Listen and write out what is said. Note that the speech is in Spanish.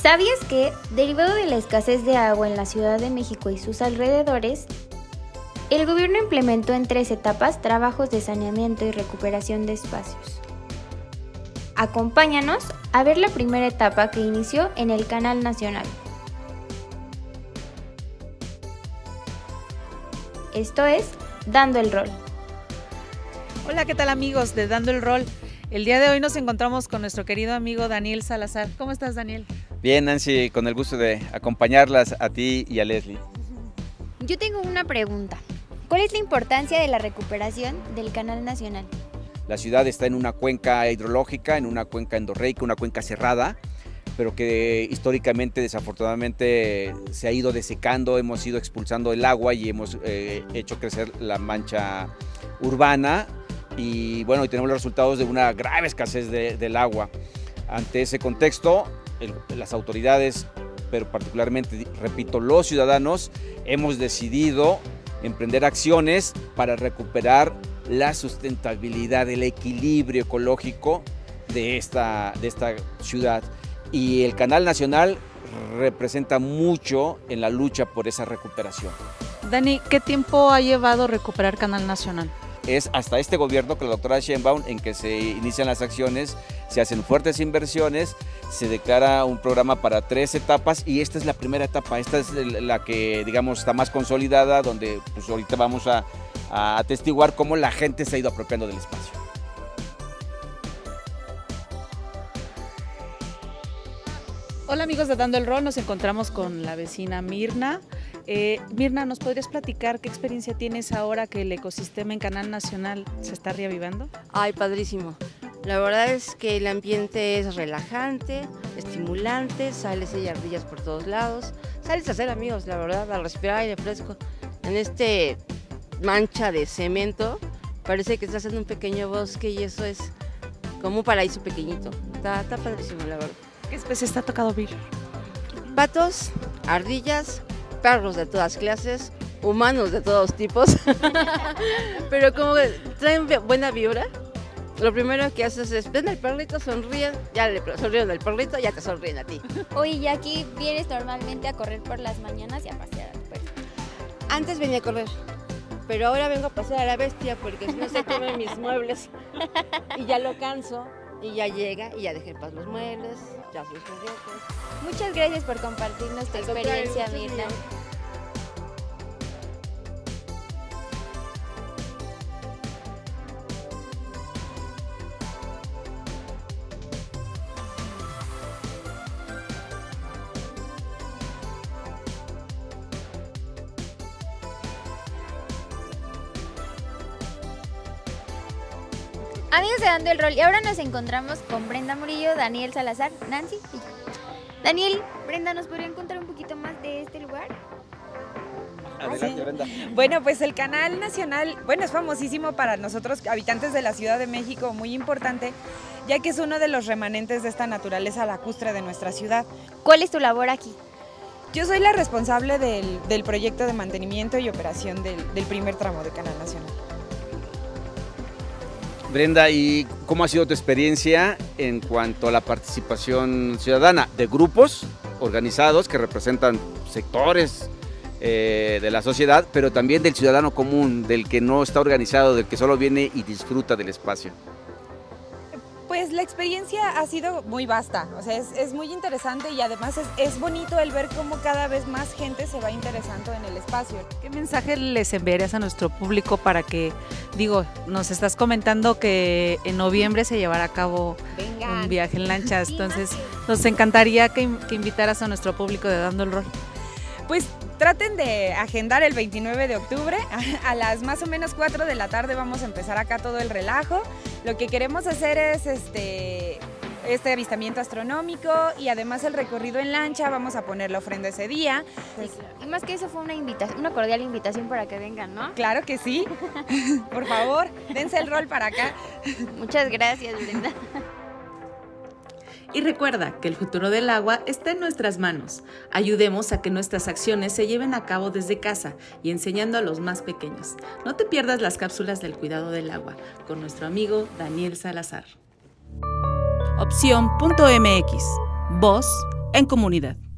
¿Sabías que, derivado de la escasez de agua en la Ciudad de México y sus alrededores, el gobierno implementó en 3 etapas trabajos de saneamiento y recuperación de espacios? Acompáñanos a ver la primera etapa que inició en el Canal Nacional. Esto es Dando el Rol. Hola, ¿qué tal amigos de Dando el Rol? El día de hoy nos encontramos con nuestro querido amigo Daniel Salazar. ¿Cómo estás, Daniel? Bien, Nancy, con el gusto de acompañarlas a ti y a Leslie. Yo tengo una pregunta. ¿Cuál es la importancia de la recuperación del Canal Nacional? La ciudad está en una cuenca hidrológica, en una cuenca endorreica, una cuenca cerrada, pero que históricamente, desafortunadamente, se ha ido desecando, hemos ido expulsando el agua y hemos hecho crecer la mancha urbana y bueno, hoy tenemos los resultados de una grave escasez del agua. Ante ese contexto, las autoridades, pero particularmente, repito, los ciudadanos, hemos decidido emprender acciones para recuperar la sustentabilidad, el equilibrio ecológico de esta ciudad. Y el Canal Nacional representa mucho en la lucha por esa recuperación. Dani, ¿qué tiempo ha llevado recuperar Canal Nacional? Es hasta este gobierno con la doctora Sheinbaum en que se inician las acciones, se hacen fuertes inversiones, se declara un programa para 3 etapas y esta es la primera etapa, esta es la que digamos está más consolidada, donde pues ahorita vamos a atestiguar cómo la gente se ha ido apropiando del espacio. Hola amigos de Dando el Rol, nos encontramos con la vecina Mirna. Mirna, ¿nos podrías platicar qué experiencia tienes ahora que el ecosistema en Canal Nacional se está reavivando? Ay, padrísimo. La verdad es que el ambiente es relajante, estimulante, sales y ardillas por todos lados. Sales a hacer amigos, la verdad, a respirar aire fresco. En este mancha de cemento, parece que estás en un pequeño bosque y eso es como un paraíso pequeñito. Está padrísimo, la verdad. ¿Qué especie te ha tocado ver? Patos, ardillas, perros de todas clases, humanos de todos tipos, pero como traen buena vibra, lo primero que haces es, ven al perrito, sonríen, ya le sonríen al perrito, ya te sonríen a ti. Oye, ¿y aquí vienes normalmente a correr por las mañanas y a pasear a tu perro? Antes venía a correr, pero ahora vengo a pasear a la bestia porque si no se comen mis muebles y ya lo canso y ya llega y ya dejé en paz los muebles, ya sus juguetes. Muchas gracias por compartirnos tu experiencia, Mirna. Amigos de Dando el Rol, y ahora nos encontramos con Brenda Murillo, Daniel Salazar, Nancy y yo. Daniel, Brenda, ¿nos podrían contar un poquito más de este lugar? Adelante, Brenda. Bueno, pues el Canal Nacional, bueno, es famosísimo para nosotros, habitantes de la Ciudad de México, muy importante, ya que es uno de los remanentes de esta naturaleza lacustre de nuestra ciudad. ¿Cuál es tu labor aquí? Yo soy la responsable del proyecto de mantenimiento y operación del primer tramo de Canal Nacional. Brenda, ¿y cómo ha sido tu experiencia en cuanto a la participación ciudadana de grupos organizados que representan sectores de la sociedad, pero también del ciudadano común, del que no está organizado, del que solo viene y disfruta del espacio? Pues la experiencia ha sido muy vasta, o sea, es muy interesante y además es bonito el ver cómo cada vez más gente se va interesando en el espacio. ¿Qué mensaje les enviarías a nuestro público para que, nos estás comentando que en noviembre se llevará a cabo un viaje en lanchas, entonces nos encantaría que invitaras a nuestro público de Dando el Rol? Pues traten de agendar el 29 de octubre, a las más o menos 4 de la tarde vamos a empezar acá todo el relajo. Lo que queremos hacer es este avistamiento astronómico y además el recorrido en lancha, vamos a poner la ofrenda ese día. Sí, y más que eso fue una cordial invitación para que vengan, ¿no? Claro que sí, por favor, dense el rol para acá. Muchas gracias, Brenda. Y recuerda que el futuro del agua está en nuestras manos. Ayudemos a que nuestras acciones se lleven a cabo desde casa y enseñando a los más pequeños. No te pierdas las cápsulas del cuidado del agua con nuestro amigo Daniel Salazar. Opción.mx. Voz en comunidad.